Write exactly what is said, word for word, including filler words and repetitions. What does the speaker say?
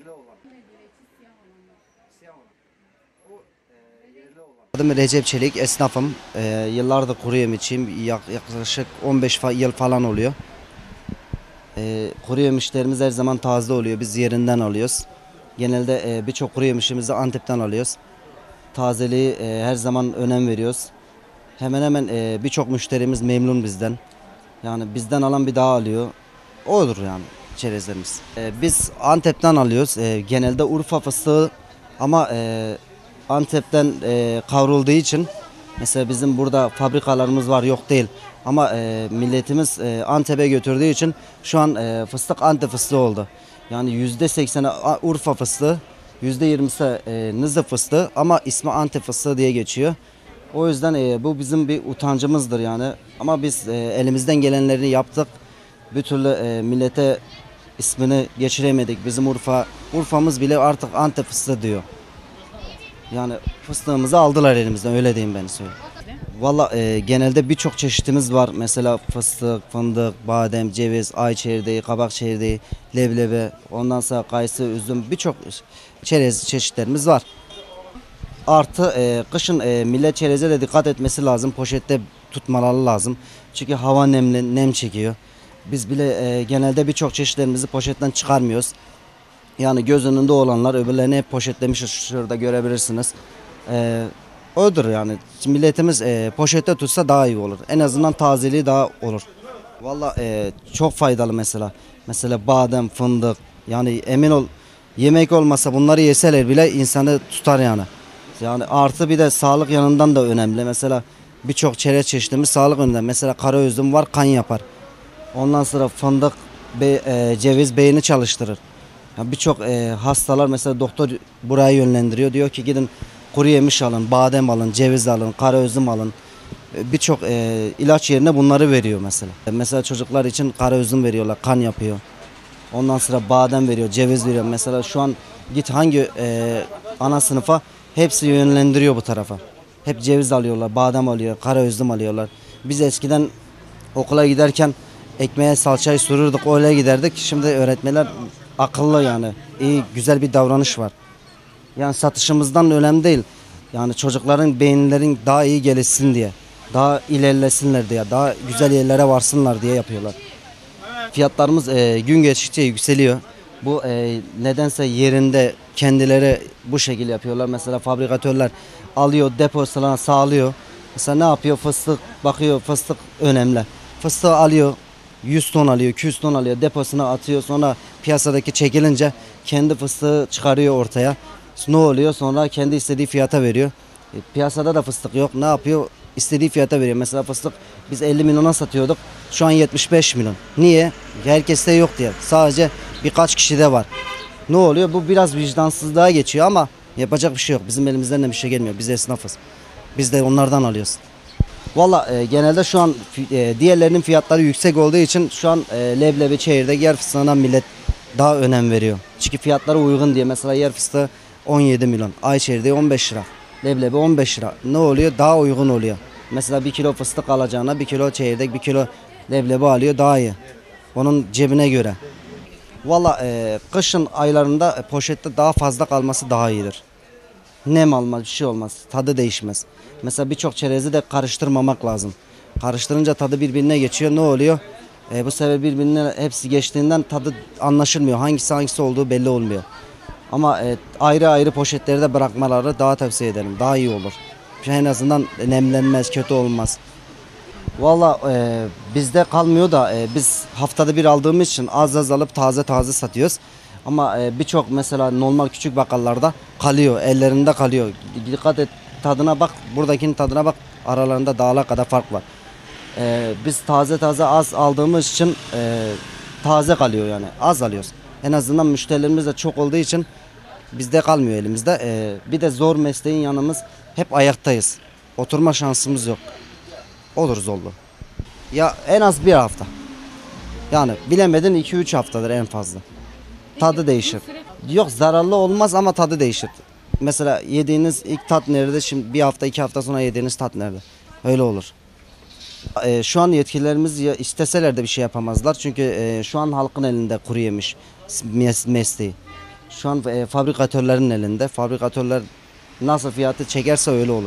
yerli olan. Siyah olan. O e, yerli olan. Adım Recep Çelik, esnafım. E, yıllardır kuru yemişçiyim. Yak, yaklaşık on beş yıl falan oluyor. E, kuru yemişlerimiz her zaman taze oluyor. Biz yerinden alıyoruz. Genelde e, birçok kuru yemişimizi Antep'ten alıyoruz. Tazeliği e, her zaman önem veriyoruz. Hemen hemen e, birçok müşterimiz memnun bizden. Yani bizden alan bir daha alıyor. Odur yani çerezlerimiz. E, biz Antep'ten alıyoruz. E, genelde Urfa fıstığı ama e, Antep'ten e, kavrulduğu için mesela bizim burada fabrikalarımız var, yok değil. Ama e, milletimiz e, Antep'e götürdüğü için şu an e, fıstık Antep fıstığı oldu. Yani yüzde sekseni Urfa fıstığı, yüzde yirmisi e, Nizip fıstığı ama ismi Antep fıstığı diye geçiyor. O yüzden e, bu bizim bir utancımızdır yani. Ama biz e, elimizden gelenlerini yaptık. Bir türlü e, millete ismini geçiremedik. Bizim Urfa, Urfa'mız bile artık Antep fıstığı diyor. Yani fıstığımızı aldılar elimizden, öyle diyeyim ben söyleyeyim. Valla e, genelde birçok çeşitimiz var. Mesela fıstık, fındık, badem, ceviz, ay çekirdeği, kabak çekirdeği, leblebi, ondan sonra kayısı, üzüm, birçok çerez çeşitlerimiz var. Artı e, kışın e, millet çereze de dikkat etmesi lazım. Poşette tutmaları lazım. Çünkü hava nemli, nem çekiyor. Biz bile e, genelde birçok çeşitlerimizi poşetten çıkarmıyoruz. Yani göz önünde olanlar öbürlerini hep poşetlemişiz. Şurada görebilirsiniz. E, odur yani. Milletimiz e, poşette tutsa daha iyi olur. En azından tazeliği daha olur. Valla e, çok faydalı mesela. Mesela badem, fındık. Yani emin ol, yemek olmasa bunları yeseler bile insanı tutar yani. Yani artı bir de sağlık yanından da önemli. Mesela birçok çerez çeşitimiz sağlık yönünden. Mesela kara üzüm var, kan yapar. Ondan sonra fındık, be, e, ceviz beyni çalıştırır. Yani birçok e, hastalar mesela doktor buraya yönlendiriyor. Diyor ki gidin kuru yemiş alın, badem alın, ceviz alın, kara üzüm alın. E, birçok e, ilaç yerine bunları veriyor mesela. E, mesela çocuklar için kara üzüm veriyorlar, kan yapıyor. Ondan sonra badem veriyor, ceviz veriyor. Mesela şu an git hangi e, ana sınıfa hepsi yönlendiriyor bu tarafa. Hep ceviz alıyorlar, badem alıyor, kara üzüm alıyorlar. Biz eskiden okula giderken ekmeğe salçayı sürürdük, öyle giderdik. Şimdi öğretmenler akıllı yani. İyi, güzel bir davranış var. Yani satışımızdan önemli değil. Yani çocukların beyinlerin daha iyi gelişsin diye. Daha ilerlesinler diye, daha güzel yerlere varsınlar diye yapıyorlar. Fiyatlarımız e, gün geçtikçe yükseliyor. Bu e, nedense yerinde kendileri bu şekilde yapıyorlar. Mesela fabrikatörler alıyor, deposuna sağlıyor. Mesela ne yapıyor? Fıstık bakıyor, fıstık önemli. Fıstığı alıyor, yüz ton alıyor, iki yüz ton alıyor, deposuna atıyor. Sonra piyasadaki çekilince kendi fıstığı çıkarıyor ortaya. Ne oluyor? Sonra kendi istediği fiyata veriyor. E, piyasada da fıstık yok. Ne yapıyor? İstediği fiyata veriyor. Mesela fıstık biz elli milyona satıyorduk. Şu an yetmiş beş milyon. Niye? Herkeste yok diye. Sadece birkaç kişide var. Ne oluyor? Bu biraz vicdansızlığa geçiyor ama yapacak bir şey yok. Bizim elimizden de bir şey gelmiyor. Biz esnafız. Biz de onlardan alıyoruz. Valla e, genelde şu an e, diğerlerinin fiyatları yüksek olduğu için şu an e, leblebi, çekirdek, yer fıstığına millet daha önem veriyor. Çünkü fiyatları uygun diye. Mesela yer fıstığı on yedi milyon. Ay çekirdeği on beş lira. Leblebi on beş lira. Ne oluyor? Daha uygun oluyor. Mesela bir kilo fıstık alacağına bir kilo çekirdek, bir kilo leblebi alıyor, daha iyi. Onun cebine göre. Valla e, kışın aylarında e, poşette daha fazla kalması daha iyidir. Nem almaz, bir şey olmaz. Tadı değişmez. Mesela birçok çerezi de karıştırmamak lazım. Karıştırınca tadı birbirine geçiyor. Ne oluyor? E, bu sefer birbirine hepsi geçtiğinden tadı anlaşılmıyor. Hangisi hangisi olduğu belli olmuyor. Ama e, ayrı ayrı poşetleri de bırakmaları daha tavsiye ederim. Daha iyi olur. En azından nemlenmez, kötü olmaz. Valla e, bizde kalmıyor da e, biz haftada bir aldığımız için az az alıp taze taze satıyoruz. Ama e, birçok mesela normal küçük bakkallarda kalıyor, ellerinde kalıyor. Dikkat et, tadına bak, buradakinin tadına bak, aralarında dağlar kadar fark var. E, biz taze taze az aldığımız için e, taze kalıyor yani, az alıyoruz. En azından müşterilerimiz de çok olduğu için bizde kalmıyor elimizde. E, bir de zor mesleğin yanımız hep ayaktayız. Oturma şansımız yok. Oluruz oldu. Ya en az bir hafta. Yani bilemedin iki üç haftadır en fazla. Tadı değişir. Yok zararlı olmaz ama tadı değişir. Mesela yediğiniz ilk tat nerede? Şimdi bir hafta iki hafta sonra yediğiniz tat nerede? Öyle olur. E, şu an yetkililerimiz ya, isteseler de bir şey yapamazlar. Çünkü e, şu an halkın elinde kuru yemiş mes mesleği. Şu an e, fabrikatörlerin elinde. Fabrikatörler nasıl fiyatı çekerse öyle olur.